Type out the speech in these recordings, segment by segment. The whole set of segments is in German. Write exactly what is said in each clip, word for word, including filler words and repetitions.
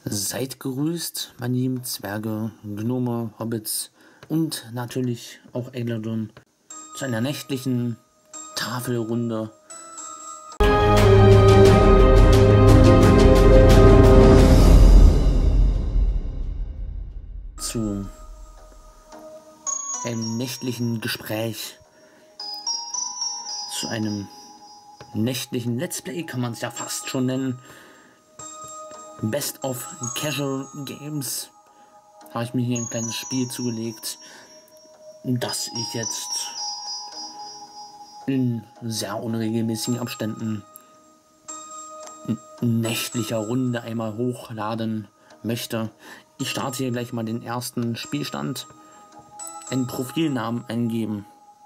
Seid gegrüßt, meine lieben Zwerge, Gnome, Hobbits und natürlich auch Eglodon zu einer nächtlichen Tafelrunde. Zu einem nächtlichen Gespräch, zu einem nächtlichen Let's Play, kann man es ja fast schon nennen. Best of Casual Games habe ich mir hier ein kleines Spiel zugelegt, das ich jetzt in sehr unregelmäßigen Abständen in nächtlicher Runde einmal hochladen möchte. Ich starte hier gleich mal den ersten Spielstand. Einen Profilnamen eingeben.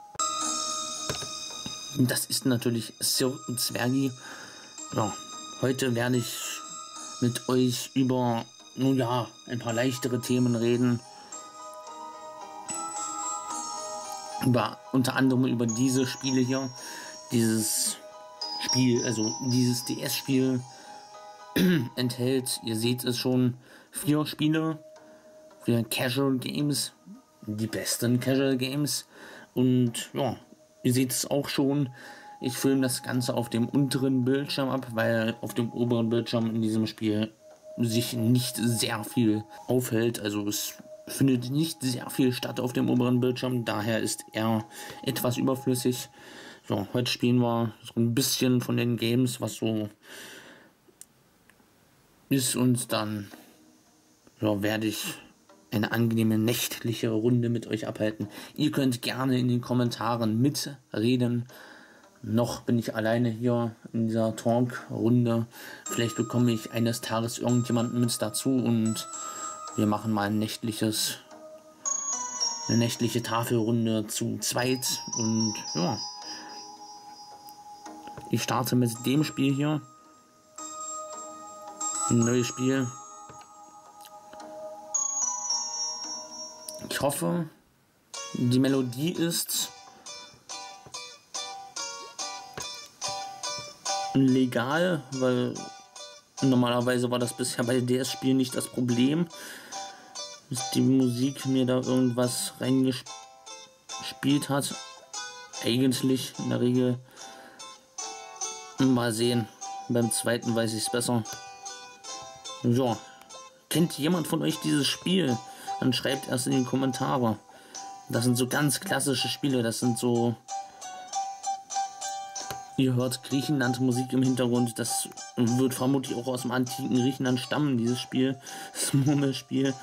Das ist natürlich Sir Zwergi. Ja, heute werde ich mit euch über, nun ja, ein paar leichtere Themen reden. Über, unter anderem über diese Spiele hier. Dieses Spiel, also dieses D S-Spiel enthält, ihr seht es schon, vier Spiele für Casual Games. Die besten Casual Games. Und ja, ihr seht es auch schon. Ich filme das Ganze auf dem unteren Bildschirm ab, weil auf dem oberen Bildschirm in diesem Spiel sich nicht sehr viel aufhält. Also es findet nicht sehr viel statt auf dem oberen Bildschirm. Daher ist er etwas überflüssig. So, heute spielen wir so ein bisschen von den Games, was so ist. Und dann ja, werde ich eine angenehme nächtliche Runde mit euch abhalten. Ihr könnt gerne in den Kommentaren mitreden. Noch bin ich alleine hier in dieser Talk-Runde. Vielleicht bekomme ich eines Tages irgendjemanden mit dazu und wir machen mal ein nächtliches, eine nächtliche Tafelrunde zu zweit. Und ja, ich starte mit dem Spiel hier. Ein neues Spiel. Ich hoffe, die Melodie ist legal, weil normalerweise war das bisher bei D S-Spielen nicht das Problem, dass die Musik mir da irgendwas reingespielt hat. Eigentlich in der Regel. Mal sehen, beim zweiten weiß ich es besser. So, kennt jemand von euch dieses Spiel? Dann schreibt erst in die Kommentare. Das sind so ganz klassische Spiele, das sind so... Ihr hört Griechenland-Musik im Hintergrund, das wird vermutlich auch aus dem antiken Griechenland stammen, dieses Spiel, das Murmelspiel.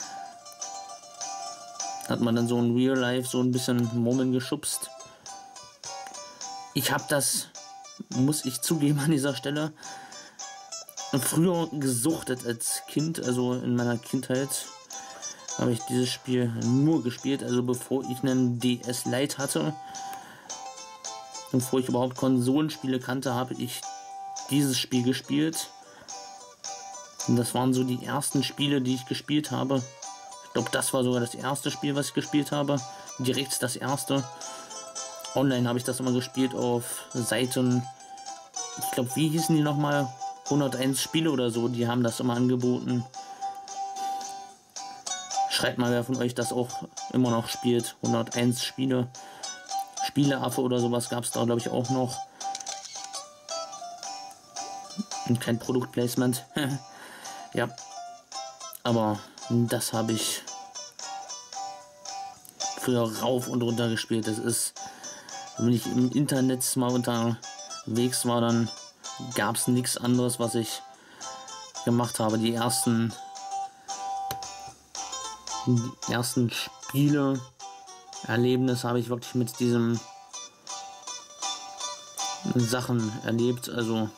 Hat man dann so in Real Life so ein bisschen Murmeln geschubst. Ich habe das, muss ich zugeben an dieser Stelle, früher gesuchtet als Kind, also in meiner Kindheit habe ich dieses Spiel nur gespielt, also bevor ich einen D S Lite hatte. Bevor ich überhaupt Konsolenspiele kannte, habe ich dieses Spiel gespielt. Und das waren so die ersten Spiele, die ich gespielt habe. Ich glaube, das war sogar das erste Spiel, was ich gespielt habe. Direkt das erste. Online habe ich das immer gespielt auf Seiten. Ich glaube, wie hießen die nochmal? hunderteins Spiele oder so. Die haben das immer angeboten. Schreibt mal, wer von euch das auch immer noch spielt. hunderteins Spiele. Spieleaffe oder sowas gab es da, glaube ich, auch noch. Und kein Produktplacement. Ja. Aber das habe ich früher rauf und runter gespielt. Das ist, wenn ich im Internet mal unterwegs war, dann gab es nichts anderes, was ich gemacht habe. Die ersten, die ersten Spiele Erlebnis habe ich wirklich mit diesem Sachen erlebt. Also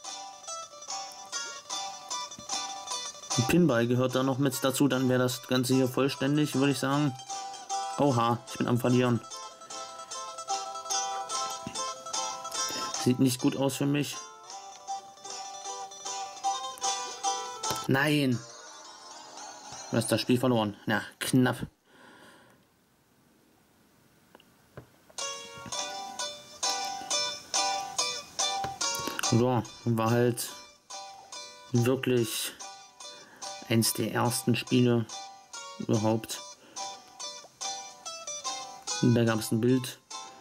Pinball gehört da noch mit dazu, dann wäre das Ganze hier vollständig, würde ich sagen. Oha, ich bin am Verlieren. Sieht nicht gut aus für mich. Nein! Du hast das Spiel verloren. Na, knapp. Ja, war halt wirklich eins der ersten Spiele überhaupt. Und da gab es ein Bild.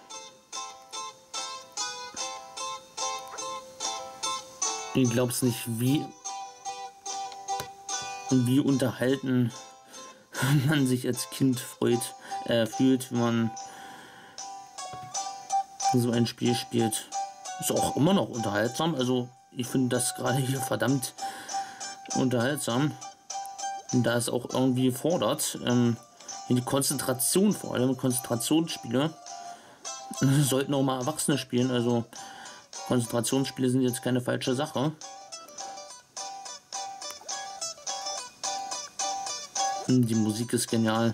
Ich glaub's nicht, wie wie unterhalten man sich als Kind freut, äh, fühlt, wenn man so ein Spiel spielt. Ist auch immer noch unterhaltsam. Also ich finde das gerade hier verdammt unterhaltsam. Und da es auch irgendwie fordert, ähm, die Konzentration, vor allem Konzentrationsspiele, sollten auch mal Erwachsene spielen. Also Konzentrationsspiele sind jetzt keine falsche Sache. Die Musik ist genial.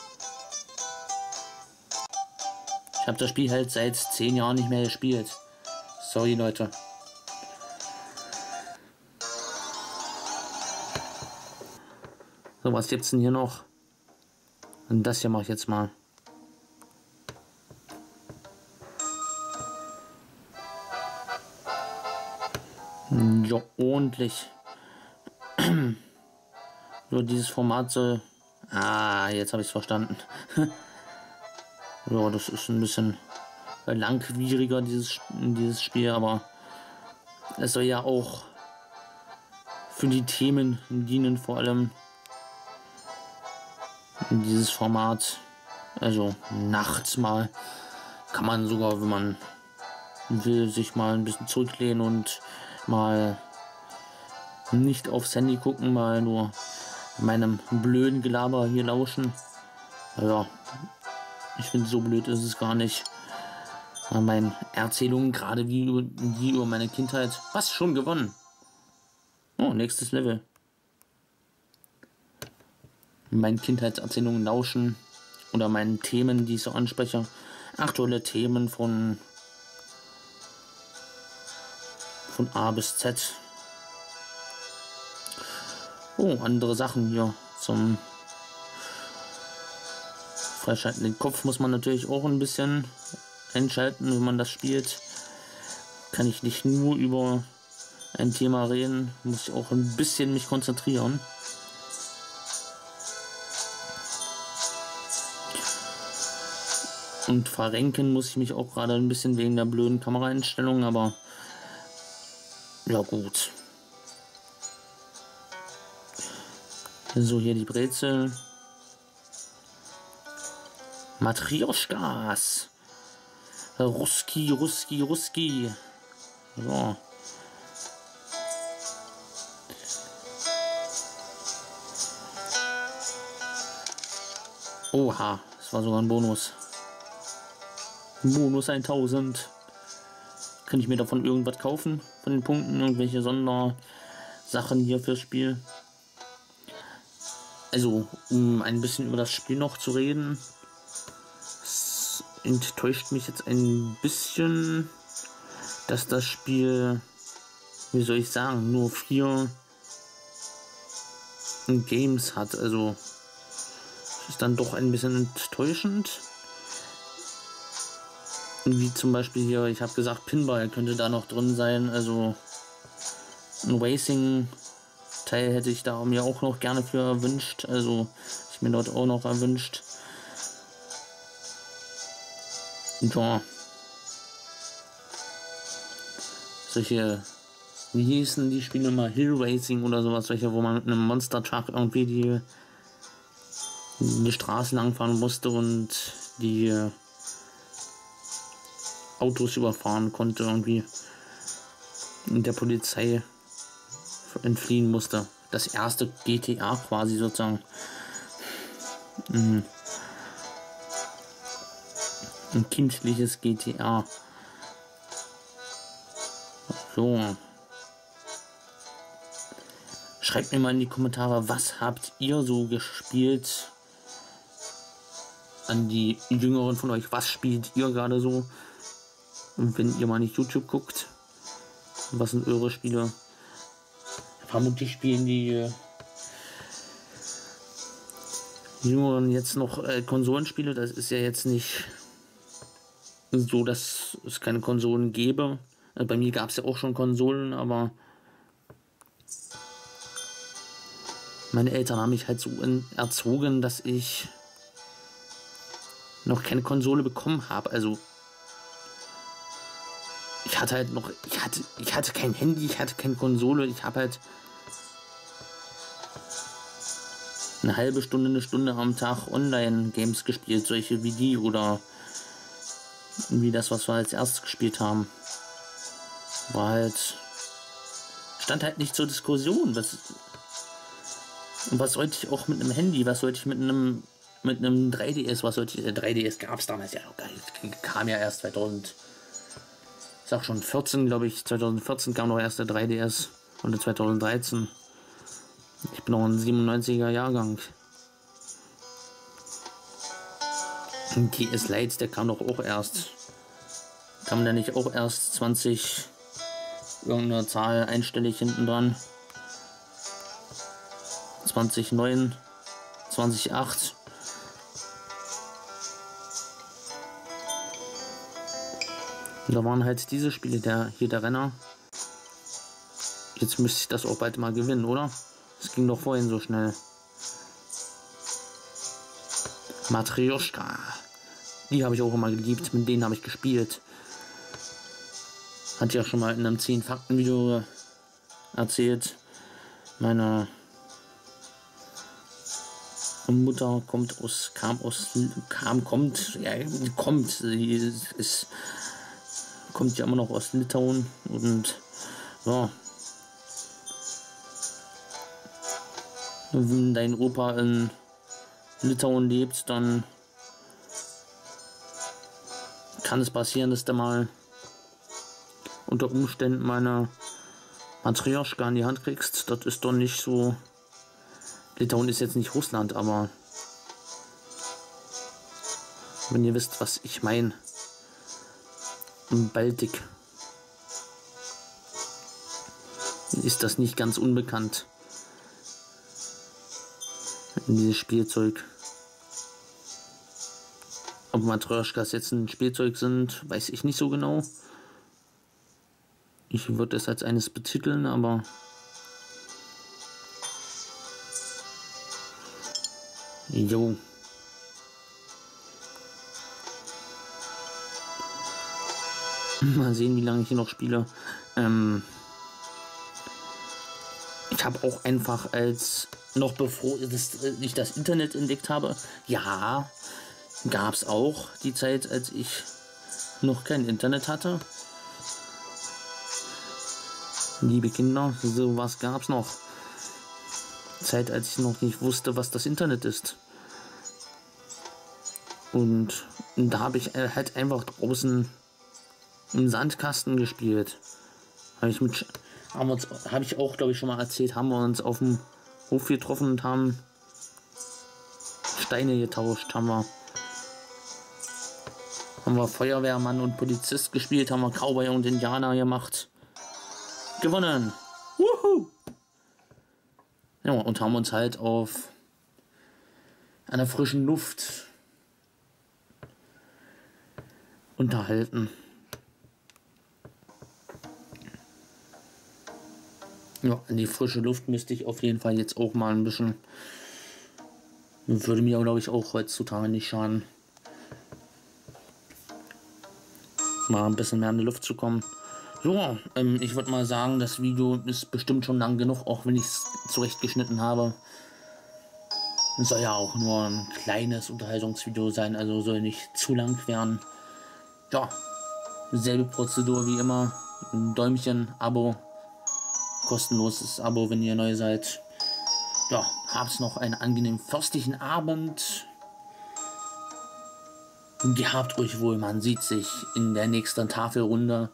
Ich habe das Spiel halt seit zehn Jahren nicht mehr gespielt. Sorry, Leute. So, was gibt's denn hier noch? Und das hier mache ich jetzt mal. Ja, ordentlich. So, dieses Format soll... Ah, jetzt habe ich es verstanden. Ja, das ist ein bisschen langwieriger, dieses, dieses Spiel, aber es soll ja auch für die Themen dienen, vor allem in dieses Format. Also nachts mal kann man sogar, wenn man will, sich mal ein bisschen zurücklehnen und mal nicht aufs Handy gucken, mal nur meinem blöden Gelaber hier lauschen. Ja, ich finde, so blöd ist es gar nicht. Meine Erzählungen, gerade wie über, die über meine Kindheit. Was? Schon gewonnen? Oh, nächstes Level. Meinen Kindheitserzählungen lauschen. Oder meinen Themen, die ich so anspreche. Aktuelle Themen von, von A bis Z. Oh, andere Sachen hier zum Freischalten. Den Kopf muss man natürlich auch ein bisschen einschalten, wenn man das spielt. Kann ich nicht nur über ein Thema reden, muss ich auch ein bisschen mich konzentrieren. Und verrenken muss ich mich auch gerade ein bisschen wegen der blöden Kameraeinstellung, aber ja gut. So, hier die Brezel. Matrioschkas. Ruski, Ruski, Ruski. So. Oha, das war sogar ein Bonus. Bonus tausend. Kann ich mir davon irgendwas kaufen? Von den Punkten? Irgendwelche Sondersachen hier fürs Spiel? Also, um ein bisschen über das Spiel noch zu reden. Es enttäuscht mich jetzt ein bisschen, dass das Spiel, wie soll ich sagen, nur vier Games hat. Also, das ist dann doch ein bisschen enttäuschend. Wie zum Beispiel hier, ich habe gesagt, Pinball könnte da noch drin sein. Also, ein Racing-Teil hätte ich da mir auch noch gerne für erwünscht. Also, ich mir dort auch noch erwünscht. Ja. Solche, wie hießen die Spiele mal, Hill Racing oder sowas, solche, wo man mit einem Monster Truck irgendwie die, die Straße langfahren musste und die Autos überfahren konnte irgendwie und der Polizei entfliehen musste. Das erste G T A quasi sozusagen. Mhm. Ein kindliches G T A. So. Schreibt mir mal in die Kommentare, was habt ihr so gespielt? An die Jüngeren von euch, was spielt ihr gerade so? Und wenn ihr mal nicht YouTube guckt, was sind eure Spiele? Vermutlich spielen die äh, Jüngeren jetzt noch äh, Konsolenspiele. Das ist ja jetzt nicht so, dass es keine Konsolen gäbe. Äh, bei mir gab es ja auch schon Konsolen, aber Meine Eltern haben mich halt so in, erzogen, dass ich noch keine Konsole bekommen habe. Also ich hatte halt noch, ich hatte, ich hatte kein Handy, ich hatte keine Konsole. Ich habe halt eine halbe Stunde, eine Stunde am Tag Online-Games gespielt, solche wie die oder wie das, was wir als erstes gespielt haben. War halt, stand halt nicht zur Diskussion. Was, und was sollte ich auch mit einem Handy, was sollte ich mit einem mit einem drei D S, was sollte ich, äh, drei D S gab es damals ja noch gar nicht, kam ja erst zweitausend, ich sag schon vierzehn, glaube ich, zweitausendvierzehn kam noch erst der drei D S oder zweitausenddreizehn. Ich bin noch ein siebenundneunziger Jahrgang. D S Lite, der kam doch auch erst. Kam der nicht auch erst zwanzig, irgendeine Zahl einstellig hinten dran? zwanzig neun, zwanzig acht. Und da waren halt diese Spiele, der hier der Renner. Jetzt müsste ich das auch bald mal gewinnen, oder? Es ging doch vorhin so schnell. Matryoshka. Die habe ich auch immer geliebt, mit denen habe ich gespielt. Hat ja schon mal in einem zehn Fakten Video erzählt. Meine Mutter kommt aus, kam aus, kam, kommt, ja, kommt, sie ist, kommt ja immer noch aus Litauen und ja. Wenn dein Opa in Litauen lebt, dann kann es passieren, dass der mal unter Umständen meine Matryoshka in die Hand kriegst. Das ist doch nicht so. Litauen ist jetzt nicht Russland, aber wenn ihr wisst, was ich meine. Im Baltik ist das nicht ganz unbekannt. Dieses Spielzeug. Ob Matryoshkas jetzt ein Spielzeug sind, weiß ich nicht so genau. Ich würde es als eines betiteln, aber jo. Mal sehen, wie lange ich hier noch spiele. Ähm ich habe auch einfach als, noch bevor ich das Internet entdeckt habe, ja, gab es auch die Zeit, als ich noch kein Internet hatte. Liebe Kinder, sowas gab es noch. Zeit, als ich noch nicht wusste, was das Internet ist. Und da habe ich halt einfach draußen im Sandkasten gespielt. Habe ich mit, haben uns, habe ich auch, glaube ich, schon mal erzählt, haben wir uns auf dem Hof getroffen und haben Steine getauscht, haben wir, haben wir Feuerwehrmann und Polizist gespielt, haben wir Cowboy und Indianer gemacht. Gewonnen! Wuhu! Ja, und haben uns halt auf einer frischen Luft unterhalten. Ja, in die frische Luft müsste ich auf jeden Fall jetzt auch mal ein bisschen. Würde mir, glaube ich, auch heutzutage nicht schaden, mal ein bisschen mehr in die Luft zu kommen. So, ähm, ich würde mal sagen, das Video ist bestimmt schon lang genug, auch wenn ich es zurechtgeschnitten habe. Es soll ja auch nur ein kleines Unterhaltungsvideo sein, also soll nicht zu lang werden. Ja, selbe Prozedur wie immer. Ein Däumchen, Abo, kostenloses Abo, wenn ihr neu seid. Ja, habt noch einen angenehmen frostigen Abend. Gehabt euch wohl, man sieht sich in der nächsten Tafelrunde.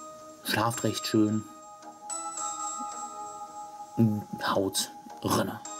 Schlaft recht schön. Haut rein.